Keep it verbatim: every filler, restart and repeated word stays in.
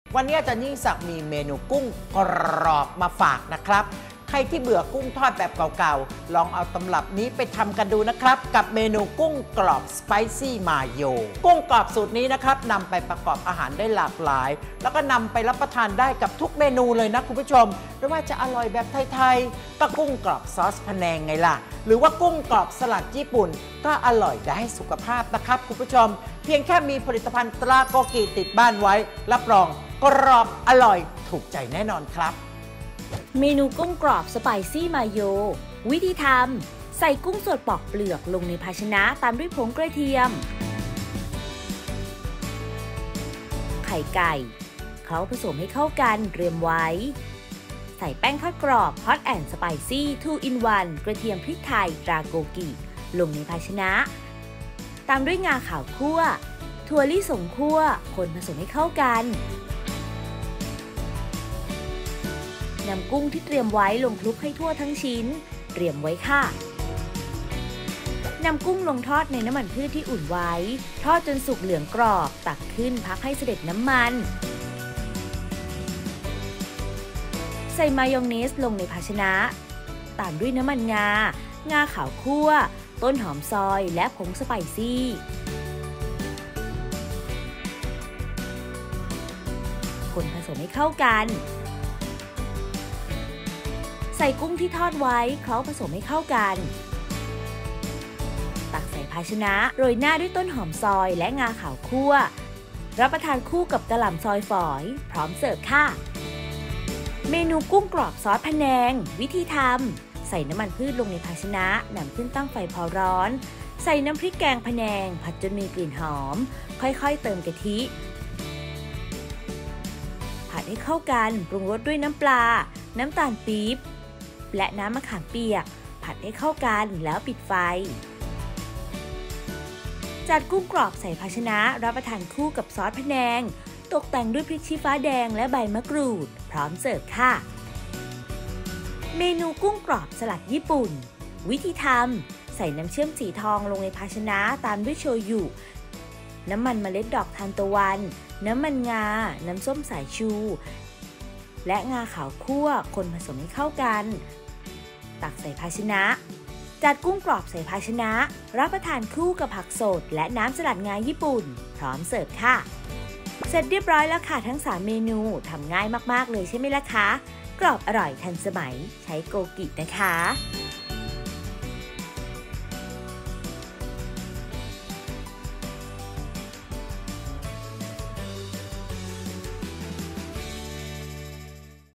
วันนี้อาจารย์ยิ่งศักดิ์มีเมนูกุ้งกรอบมาฝากนะครับใครที่เบื่อกุ้งทอดแบบเก่าๆลองเอาตำรับนี้ไปทำกันดูนะครับกับเมนูกุ้งกรอบสไปซี่มาโยกุ้งกรอบสูตรนี้นะครับนำไปประกอบอาหารได้หลากหลายแล้วก็นำไปรับประทานได้กับทุกเมนูเลยนะคุณผู้ชมไม่ว่าจะอร่อยแบบไทยๆก็กุ้งกรอบซอสพะแนงไงล่ะหรือว่ากุ้งกรอบสลัดญี่ปุ่นก็อร่อยได้สุขภาพนะครับคุณผู้ชมเพียงแค่มีผลิตภัณฑ์ตราโกกิติดบ้านไว้รับรองกรอบอร่อยถูกใจแน่นอนครับเมนูกุ้งกรอบสไปซี่มาโยวิธีทำใส่กุ้งสดปอกเปลือกลงในภาชนะตามด้วยผงกระเทียมไข่ไก่เคล้าผสมให้เข้ากันเตรียมไว้ใส่แป้งทอดกรอบ Hot and Spicy ทู in วัน กระเทียมพริกไทยตราโกกิลงในภาชนะตามด้วยงาขาวคั่วถั่วลิสงคั่วคนผสมให้เข้ากันนำกุ้งที่เตรียมไว้ลงคลุกให้ทั่วทั้งชิ้นเตรียมไว้ค่ะนำกุ้งลงทอดในน้ำมันพืชที่อุ่นไว้ทอดจนสุกเหลืองกรอบตักขึ้นพักให้เสด็จน้ำมันใส่มายองเนสลงในภาชนะตามด้วยน้ำมันงางาขาวคั่วต้นหอมซอยและผงสไปซี่คนผสมให้เข้ากันใส่กุ้งที่ทอดไว้เคล้าผสมให้เข้ากันตักใส่ภาชนะโรยหน้าด้วยต้นหอมซอยและงาขาวคั่วรับประทานคู่กับกะหล่ำซอยฝอยพร้อมเสิร์ฟค่ะเมนูกุ้งกรอบซอสพะแนงวิธีทำใส่น้ำมันพืชลงในภาชนะนำขึ้นตั้งไฟพอร้อนใส่น้ำพริกแกงพะแนงผัดจนมีกลิ่นหอมค่อยๆเติมกะทิผัดให้เข้ากันปรุงรสด้วยน้ำปลาน้ำตาลปี๊บและน้ำมะขามเปียกผัดให้เข้ากันแล้วปิดไฟจัดกุ้งกรอบใส่ภาชนะรับประทานคู่กับซอสพะแนงตกแต่งด้วยพริกชี้ฟ้าแดงและใบมะกรูดพร้อมเสิร์ฟค่ะเมนูกุ้งกรอบสลัดญี่ปุ่นวิธีทำใส่น้ำเชื่อมสีทองลงในภาชนะตามด้วยโชยุน้ำมันเมล็ดดอกทานตะวันน้ำมันงาน้ำส้มสายชูและงาขาวคั่วคนผสมให้เข้ากันตักใส่ภาชนะจัดกุ้งกรอบใส่ภาชนะรับประทานคู่กับผักสดและน้ำสลัดงาญี่ปุ่นพร้อมเสิร์ฟค่ะเสร็จเรียบร้อยแล้วค่ะทั้งสามเมนูทำง่ายมากๆเลยใช่ไหมล่ะคะกรอบอร่อยทันสมัยใช้โกกินะคะ